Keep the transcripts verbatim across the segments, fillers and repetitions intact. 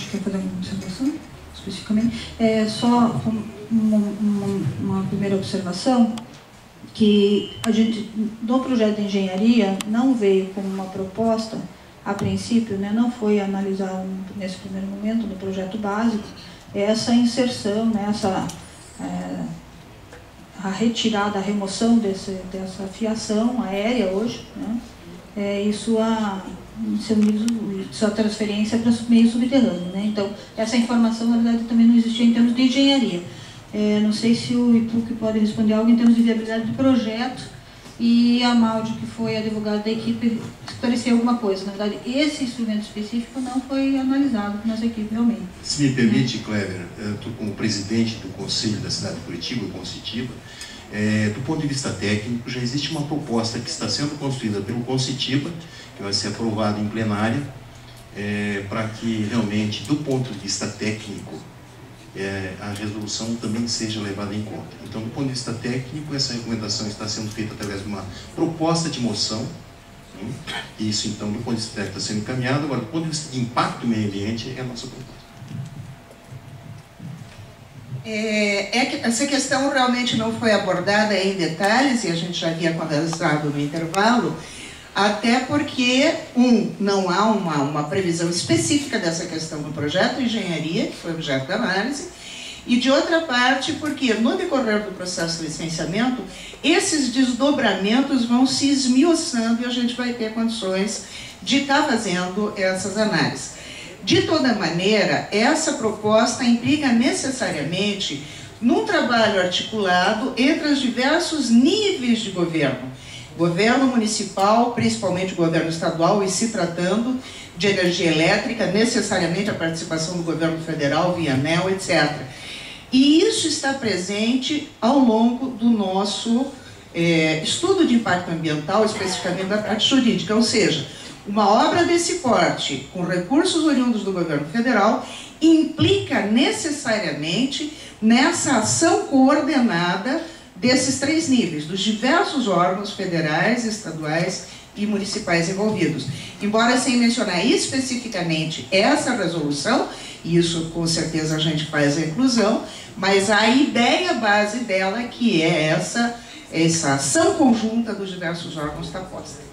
Maude quer fazer alguma observação especificamente? É só uma, uma, uma primeira observação, que a gente, do projeto de engenharia, não veio como uma proposta, a princípio, né, não foi analisado nesse primeiro momento, no projeto básico, essa inserção, né, essa, é, a retirada, a remoção desse, dessa fiação aérea hoje, né, é, e sua, seu meio, sua transferência para o meio subterrâneo. Né? Então, essa informação, na verdade, também não existia em termos de engenharia. É, não sei se o I P U C pode responder algo em termos de viabilidade do projeto, e a Maude, que foi a advogada da equipe, esclareceu alguma coisa. Na verdade, esse instrumento específico não foi analisado por nossa equipe realmente. Se me permite, Cleber, eu estou como presidente do Conselho da cidade de Curitiba, o Concitiba. É, do ponto de vista técnico, já existe uma proposta que está sendo construída pelo Concitiba, que vai ser aprovada em plenária, é, para que realmente, do ponto de vista técnico, é, a resolução também seja levada em conta. Então, do ponto de vista técnico, essa recomendação está sendo feita através de uma proposta de moção, né? E isso, então, do ponto de vista técnico está sendo encaminhado. Agora, do ponto de vista de impacto no meio ambiente, é a nossa proposta. É, é que essa questão realmente não foi abordada em detalhes, e a gente já havia conversado no intervalo, até porque, um, não há uma, uma previsão específica dessa questão no projeto de engenharia, que foi objeto da análise, e de outra parte, porque no decorrer do processo de licenciamento, esses desdobramentos vão se esmiuçando e a gente vai ter condições de estar fazendo essas análises. De toda maneira, essa proposta implica necessariamente num trabalho articulado entre os diversos níveis de governo. Governo municipal, principalmente governo estadual, e se tratando de energia elétrica, necessariamente a participação do governo federal, via ANEEL, etcétera. E isso está presente ao longo do nosso é, estudo de impacto ambiental, especificamente da parte jurídica, ou seja, uma obra desse porte, com recursos oriundos do governo federal, implica necessariamente nessa ação coordenada desses três níveis, dos diversos órgãos federais, estaduais e municipais envolvidos. Embora sem mencionar especificamente essa resolução, e isso com certeza a gente faz a inclusão, mas a ideia base dela, que é essa, essa ação conjunta dos diversos órgãos, está posta.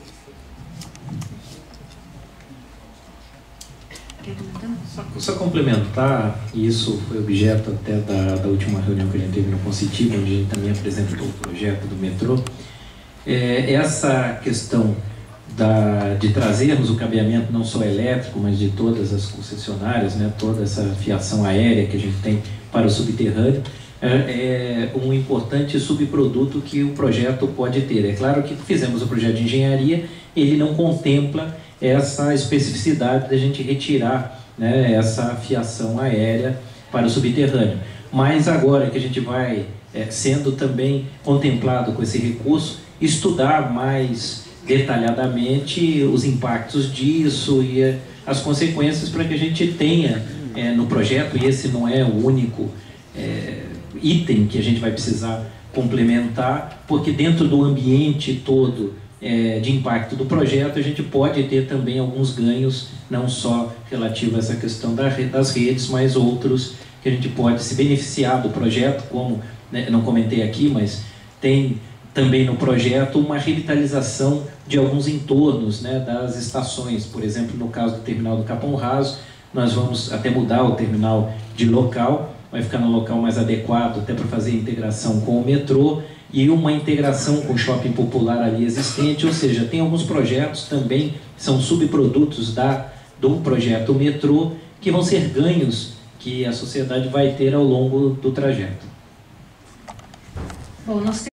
Só, só complementar, e isso foi objeto até da, da última reunião que a gente teve no Concitiba, onde a gente também apresentou o projeto do metrô, é, essa questão da, de trazermos o cabeamento não só elétrico, mas de todas as concessionárias, né, toda essa fiação aérea que a gente tem para o subterrâneo, é, é um importante subproduto que o projeto pode ter. É claro que fizemos o projeto de engenharia, ele não contempla essa especificidade da gente retirar, né, essa fiação aérea para o subterrâneo. Mas agora que a gente vai, é, sendo também contemplado com esse recurso, estudar mais detalhadamente os impactos disso e é, as consequências para que a gente tenha é, no projeto, e esse não é o único é, item que a gente vai precisar complementar, porque dentro do ambiente todo É, de impacto do projeto, a gente pode ter também alguns ganhos, não só relativo a essa questão da, das redes, mas outros que a gente pode se beneficiar do projeto, como, né, não comentei aqui, mas tem também no projeto uma revitalização de alguns entornos, né, das estações. Por exemplo, no caso do terminal do Capão Raso, nós vamos até mudar o terminal de local, vai ficar no local mais adequado até para fazer a integração com o metrô, e uma integração com o shopping popular ali existente, ou seja, tem alguns projetos também, que são subprodutos da, do projeto metrô, que vão ser ganhos que a sociedade vai ter ao longo do trajeto. Bom, nós